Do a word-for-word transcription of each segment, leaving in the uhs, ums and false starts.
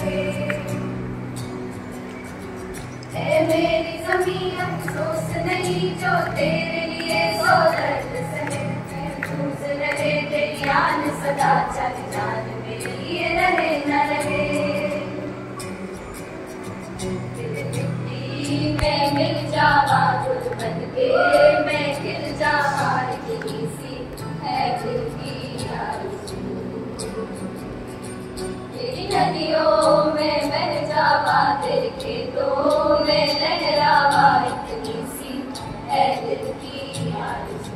रहे। ऐ मेरी ज़मीं अफ़सोस नहीं जो तेरे लिए सौ दर्द सहे। महफूज़ रहे तेरी आन सदा, चल जान मेरे लिए रहे न रहे। दिल मिट्टी में मिल जावा गुल बन के, मैं खिल जावा यही सी है दिल की आरज़ू। तेरी नदियों में बह जावा, तेरे खेतों में लहरावा, इतनी सी है दिल की आरज़ू।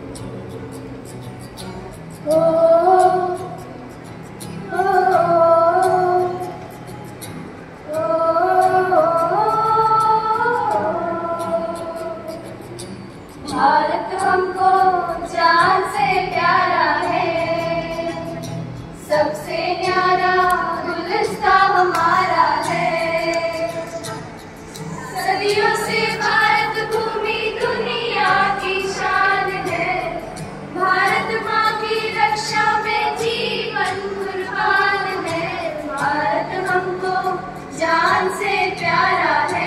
ओ ओ भारत हमको जान से प्यारा है, सबसे न्यारा गुलिस्तान हमारा है। सदियों से भारत भूमि दुनिया की शान है, भारत माँ की रक्षा में जीवन कुर्बान है। भारत हमको जान से प्यारा है,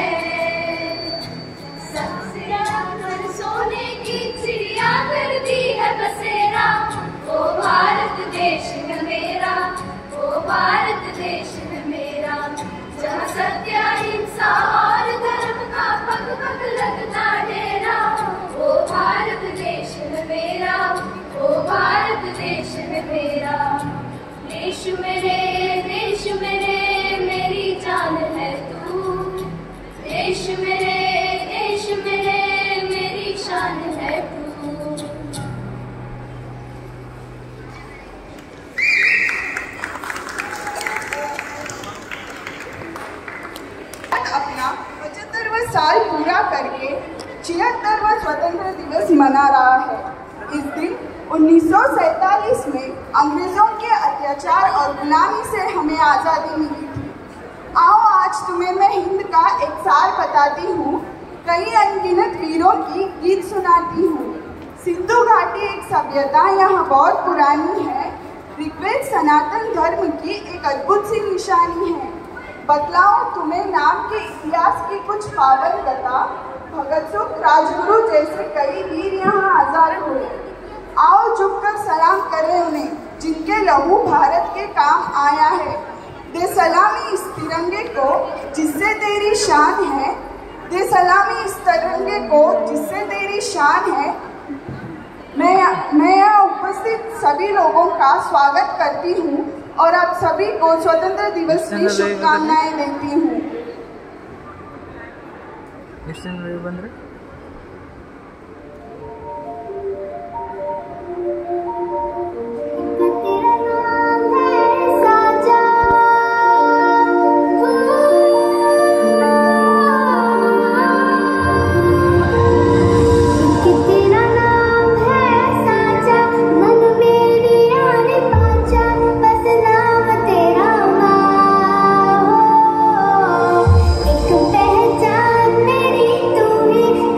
सोने की चिड़िया कर दी है बसेरा। ओ भारत देश है मेरा, ओ भारत देश है मेरा, जहाँ सत्य अहिंसा और धर्म का पग पग लगता डेरा। ओ भारत देश है मेरा, ओ भारत देश है मेरा। देश मेरे देश मेरे मेरी जान है तू, देश मेरे देश मेरे मेरी शान है तू। अपना पचहत्तरवां साल पूरा करके छिहत्तरवां स्वतंत्र दिवस मना रहा है। इस दिन उन्नीस सौ सैतालीस में अंग्रेजों के अत्याचार और गुलामी से हमें आज़ादी मिली थी। आओ आज तुम्हें मैं हिंद का एक सार बताती हूँ, कई अनगिनत वीरों की गीत सुनाती हूँ। सिंधु घाटी एक सभ्यता यहाँ बहुत पुरानी है, ऋग्वेद सनातन धर्म की एक अद्भुत सी निशानी है। बतलाओ तुम्हें नाम के इतिहास की कुछ पावन कथा, भगत सिंह राजगुरु जैसे कई वीर यहाँ आजाद हुए। आओ झुककर सलाम करें उन्हें जिनके लहू भारत के काम आया है। दे सलामी इस तिरंगे को जिससे तेरी शान है, दे सलामी इस तिरंगे को जिससे तेरी शान है। मैं मैं यहाँ उपस्थित सभी लोगों का स्वागत करती हूँ और आप सभी को स्वतंत्र दिवस की शुभकामनाएं देती हूँ। पहचान मेरी तू ही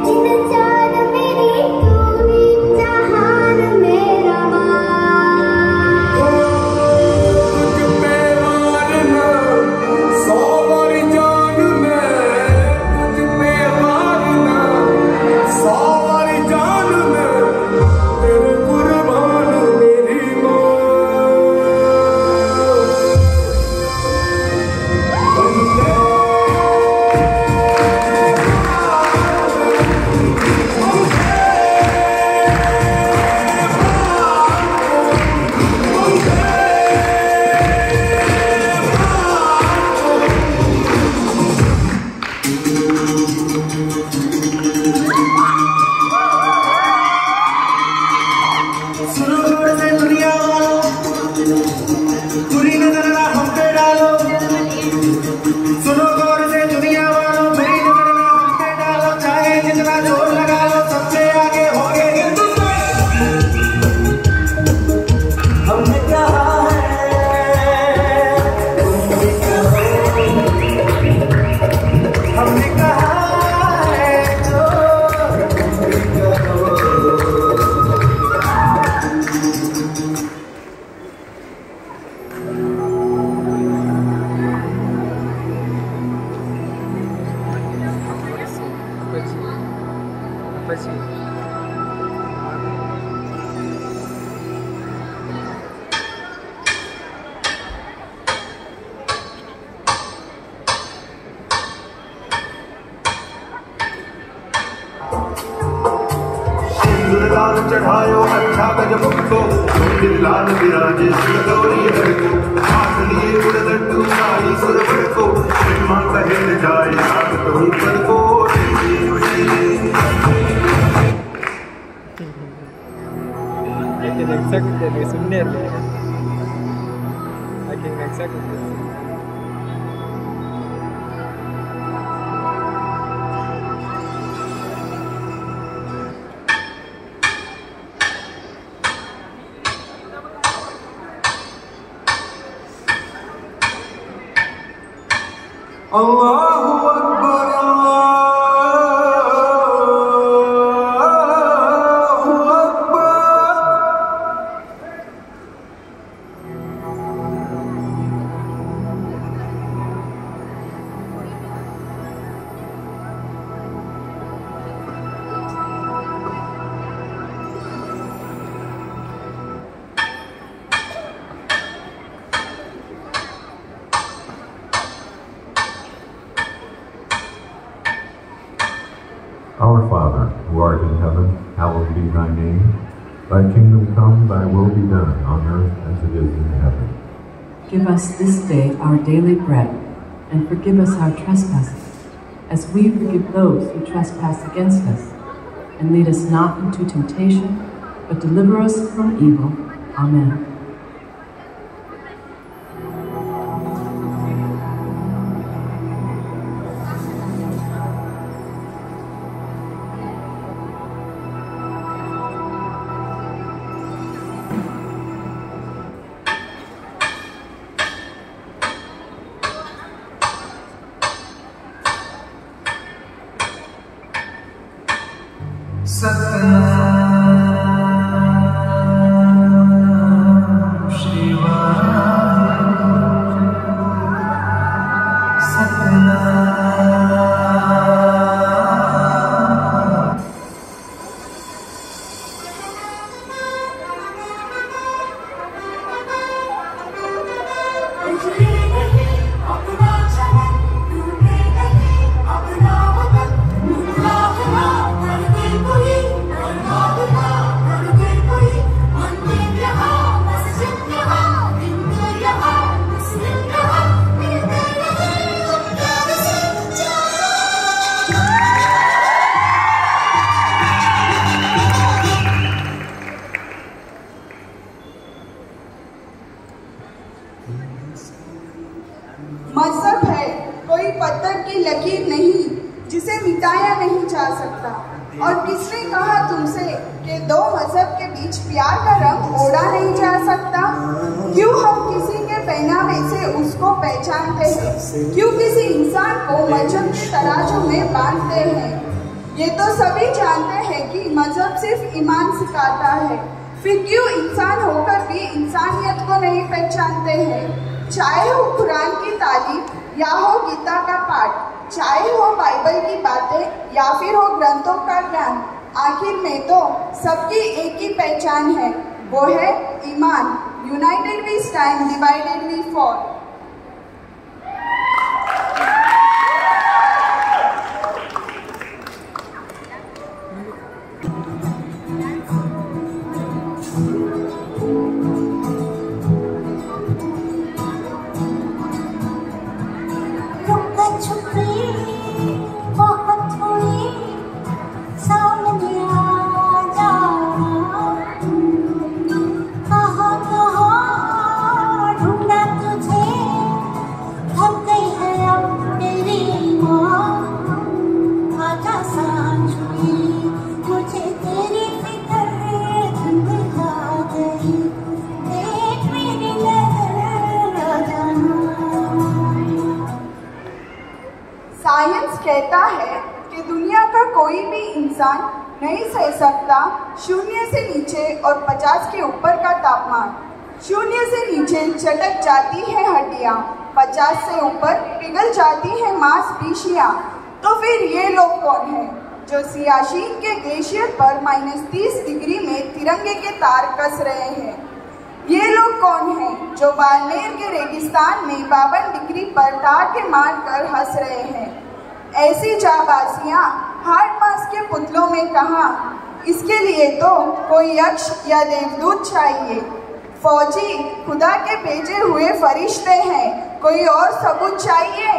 चढ़ायो अच्छा गजमुख को, लाल विराजे गौरी हर को, हाथ लिए उड़दट्टू साई सुरवर को, माँ कहे न जाए साथ कहूँ पर को। I can exactly सुनने रहे I can exactly Allahu Akbar, Allahu Akbar. Our Father, who art in heaven, hallowed be thy name. Thy kingdom come, thy will be done, on earth as it is in heaven. Give us this day our daily bread, and forgive us our trespasses, as we forgive those who trespass against us. And lead us not into temptation, but deliver us from evil. Amen. Satnam Shivaya, Satnam. मजहब है कोई पत्थर की लकीर नहीं जिसे मिटाया नहीं जा सकता। और किसने कहा तुमसे कि दो मजहब के बीच प्यार का रंग ओढ़ा नहीं जा सकता? क्यों हम किसी के पहनावे से उसको पहचानते हैं? क्यों किसी इंसान को मजहब के तराजू में बांधते हैं? ये तो सभी जानते हैं कि मजहब सिर्फ ईमान सिखाता है, फिर क्यों इंसान होकर भी इंसानियत को नहीं पहचानते हैं? चाहे हो कुरान की तालीम या हो गीता का पाठ, चाहे हो बाइबल की बातें या फिर हो ग्रंथों का ज्ञान, आखिर में तो सबकी एक ही पहचान है, वो है ईमान। United we stand, divided we fall. Science कहता है कि दुनिया का कोई भी इंसान नहीं सह सकता शून्य से नीचे और पचास के ऊपर का तापमान। शून्य से नीचे चटक जाती है हड्डियाँ, पचास से ऊपर पिघल जाती है मांसपेशियाँ। तो फिर ये लोग कौन हैं जो सियाचिन के ग्लेशियर पर माइनस तीस डिग्री में तिरंगे के तार कस रहे हैं? ये लोग कौन हैं जो बाड़मेर के रेगिस्तान में बावन डिग्री पर टाके मार कर हंस रहे हैं? ऐसी जाबाजियाँ हार्ड मास के पुतलों में कहाँ, इसके लिए तो कोई यक्ष या देवदूत चाहिए। फौजी खुदा के भेजे हुए फरिश्ते हैं, कोई और सबूत चाहिए?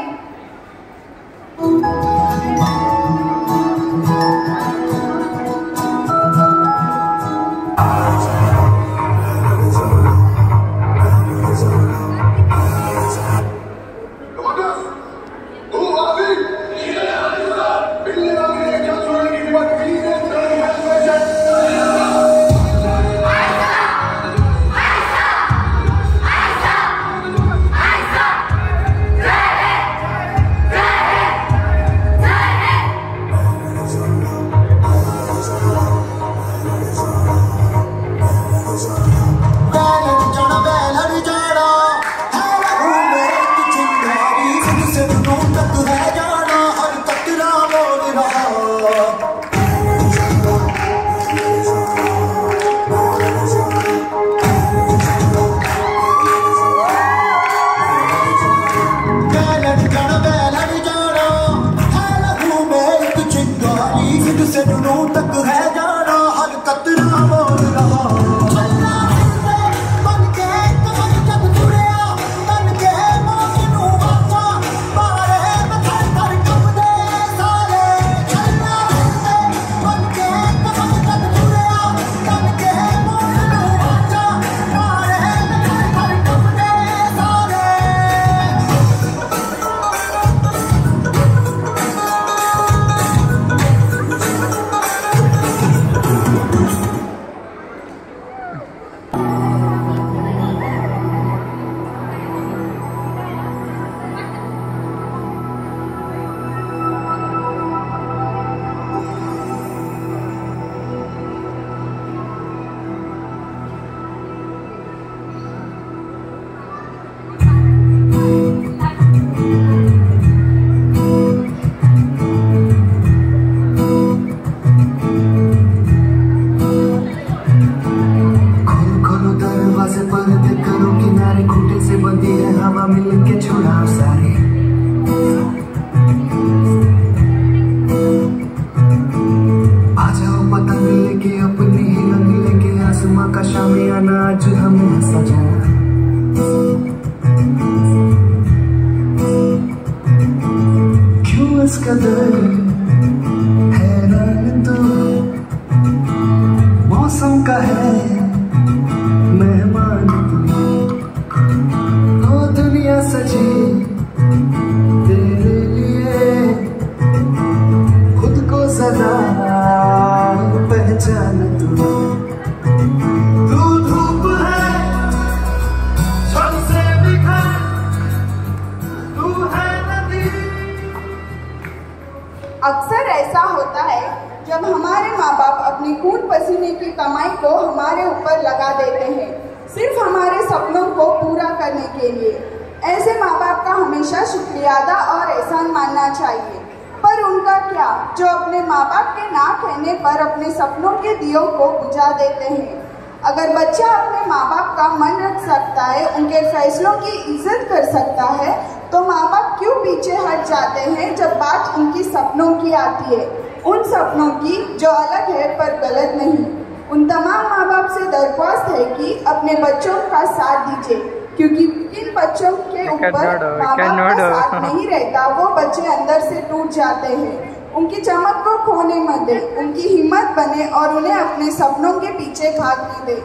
अक्सर ऐसा होता है जब हमारे माँ बाप अपनी खून पसीने की कमाई को हमारे ऊपर लगा देते हैं, सिर्फ हमारे सपनों को पूरा करने के लिए। ऐसे माँ बाप का हमेशा शुक्रिया अदा और एहसान मानना चाहिए। पर उनका क्या जो अपने माँ बाप के ना कहने पर अपने सपनों के दियों को बुझा देते हैं। अगर बच्चा अपने माँ बाप का मन रख सकता है, उनके फैसलों की इज्जत कर सकता है, तो माँ बाप क्यों पीछे हट जाते हैं जब बात उनकी सपनों की आती है, उन सपनों की जो अलग है पर गलत नहीं। उन तमाम माँ बाप से दरख्वास्त है कि अपने बच्चों का साथ दीजिए, क्योंकि जिन बच्चों के ऊपर माँ बाप का साथ नहीं रहता वो बच्चे अंदर से टूट जाते हैं। उनकी चमक को खोने मत दे, उनकी हिम्मत बने और उन्हें अपने सपनों के पीछे भागने दे।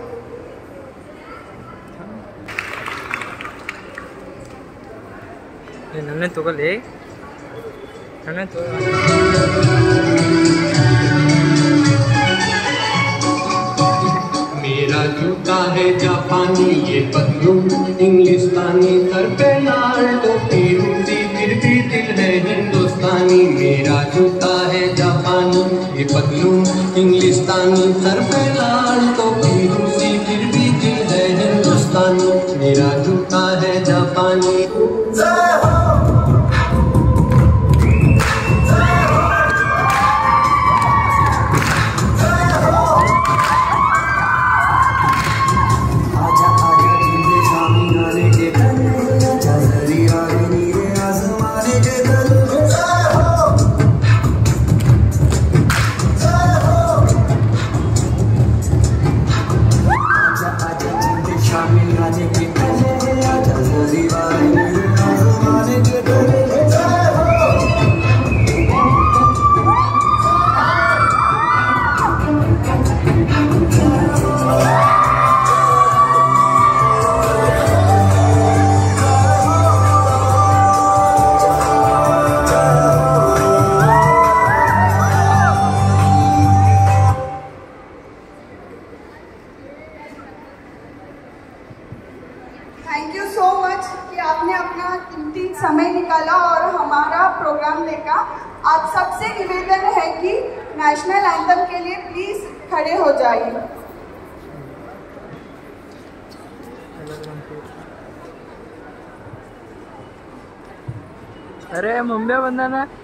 नन्हे तो ले नन्हे तो मेरा जूता है जापानी, ये पतलू इंग्लिस्तानी, सर पे लाल टोपी रूसी, फिर भी दिल है हिंदुस्तानी। मेरा जूता है जापानी, ये पतलू इंग्लिस्तानी, सर पे लाल टोपी रूसी, फिर भी दिल है हिंदुस्तानी। मेरा जूता है जापानी। थैंक यू सो मच कि आपने अपना कीमती समय निकाला और हमारा प्रोग्राम देखा। आप सबसे निवेदन है कि नेशनल एंथम के लिए प्लीज खड़े हो जाइए। अरे मुंबई बंदा ना